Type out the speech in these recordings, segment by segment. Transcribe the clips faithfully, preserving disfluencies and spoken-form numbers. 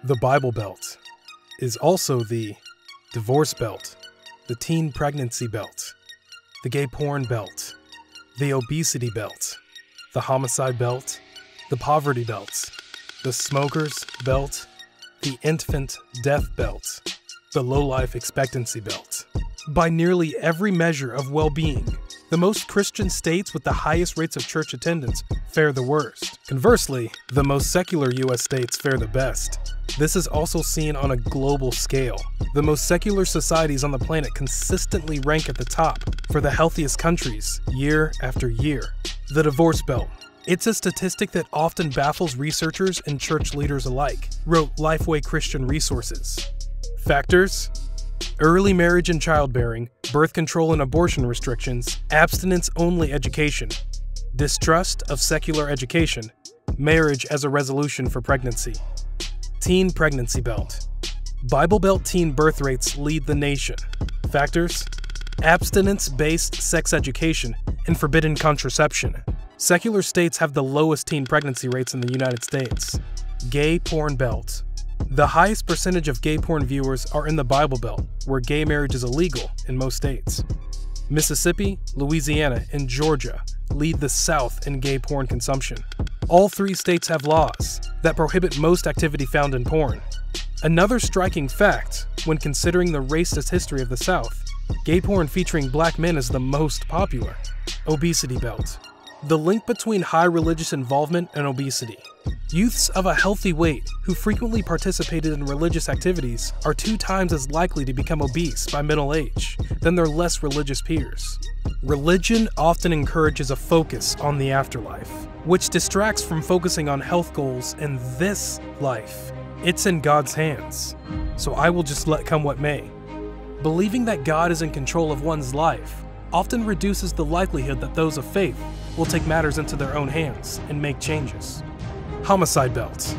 The Bible Belt is also the divorce belt, the teen pregnancy belt, the gay porn belt, the obesity belt, the homicide belt, the poverty belt, the smokers belt, the infant death belt, the low life expectancy belt. By nearly every measure of well-being, the most Christian states with the highest rates of church attendance fare the worst. Conversely, the most secular U S states fare the best. This is also seen on a global scale. The most secular societies on the planet consistently rank at the top for the healthiest countries year after year. The divorce belt. It's a statistic that often baffles researchers and church leaders alike, wrote Lifeway Christian Resources. Factors: early marriage and childbearing, birth control and abortion restrictions, abstinence-only education, distrust of secular education, marriage as a resolution for pregnancy. Teen pregnancy belt. Bible Belt teen birth rates lead the nation. Factors: abstinence-based sex education and forbidden contraception. Secular states have the lowest teen pregnancy rates in the United States. Gay porn belt. The highest percentage of gay porn viewers are in the Bible Belt, where gay marriage is illegal in most states. Mississippi, Louisiana, and Georgia lead the South in gay porn consumption. All three states have laws that prohibit most activity found in porn. Another striking fact, when considering the racist history of the South, gay porn featuring black men is the most popular. Obesity belt. The link between high religious involvement and obesity. Youths of a healthy weight who frequently participated in religious activities are two times as likely to become obese by middle age than their less religious peers. Religion often encourages a focus on the afterlife, which distracts from focusing on health goals in this life. It's in God's hands, so I will just let come what may. Believing that God is in control of one's life often reduces the likelihood that those of faith will take matters into their own hands and make changes. Homicide belt.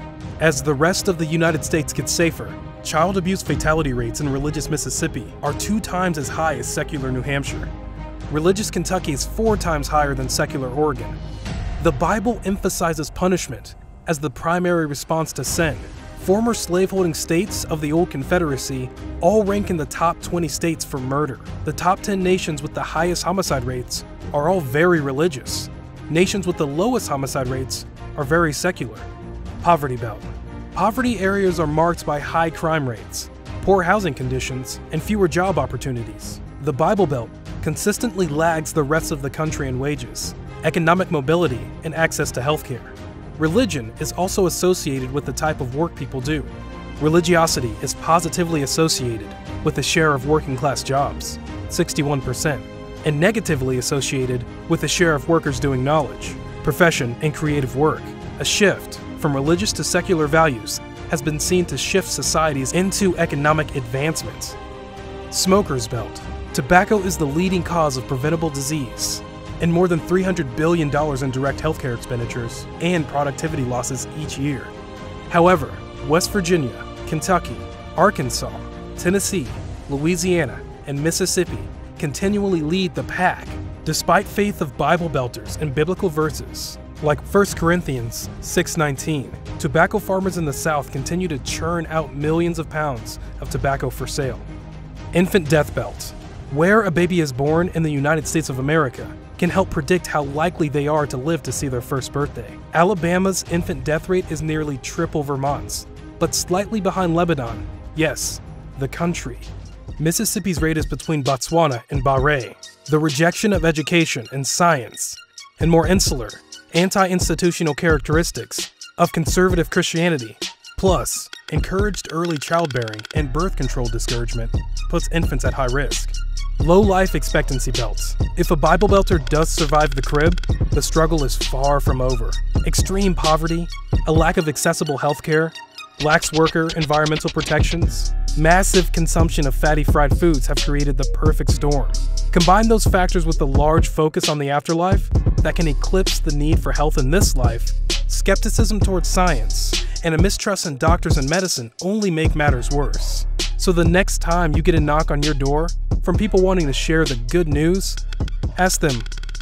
As the rest of the United States gets safer, child abuse fatality rates in religious Mississippi are two times as high as secular New Hampshire. Religious Kentucky is four times higher than secular Oregon. The Bible emphasizes punishment as the primary response to sin. Former slaveholding states of the old Confederacy all rank in the top twenty states for murder. The top ten nations with the highest homicide rates are all very religious. Nations with the lowest homicide rates are very secular. Poverty belt. Poverty areas are marked by high crime rates, poor housing conditions, and fewer job opportunities. The Bible Belt consistently lags the rest of the country in wages, economic mobility, and access to healthcare. Religion is also associated with the type of work people do. Religiosity is positively associated with the share of working-class jobs, sixty-one percent, and negatively associated with the share of workers doing knowledge, profession, and creative work. A shift from religious to secular values has been seen to shift societies into economic advancement. Smokers belt. Tobacco is the leading cause of preventable disease, and more than three hundred billion dollars in direct healthcare expenditures and productivity losses each year. However, West Virginia, Kentucky, Arkansas, Tennessee, Louisiana, and Mississippi continually lead the pack, despite faith of Bible Belters and biblical verses like First Corinthians six nineteen. Tobacco farmers in the South continue to churn out millions of pounds of tobacco for sale. Infant death belt. Where a baby is born in the United States of America can help predict how likely they are to live to see their first birthday. Alabama's infant death rate is nearly triple Vermont's, but slightly behind Lebanon. Yes, the country. Mississippi's rate is between Botswana and Bahrain. The rejection of education and science, and more insular, anti-institutional characteristics of conservative Christianity, plus encouraged early childbearing and birth control discouragement, puts infants at high risk. Low life expectancy belts. If a Bible Belter does survive the crib, the struggle is far from over. Extreme poverty, a lack of accessible healthcare, lax worker environmental protections, massive consumption of fatty fried foods have created the perfect storm. Combine those factors with the large focus on the afterlife that can eclipse the need for health in this life, skepticism towards science, and a mistrust in doctors and medicine only make matters worse. So the next time you get a knock on your door from people wanting to share the good news, ask them,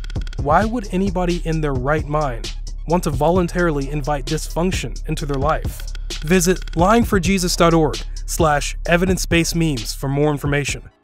why would anybody in their right mind want to voluntarily invite dysfunction into their life? Visit lying for jesus dot org slash evidence-based memes for more information.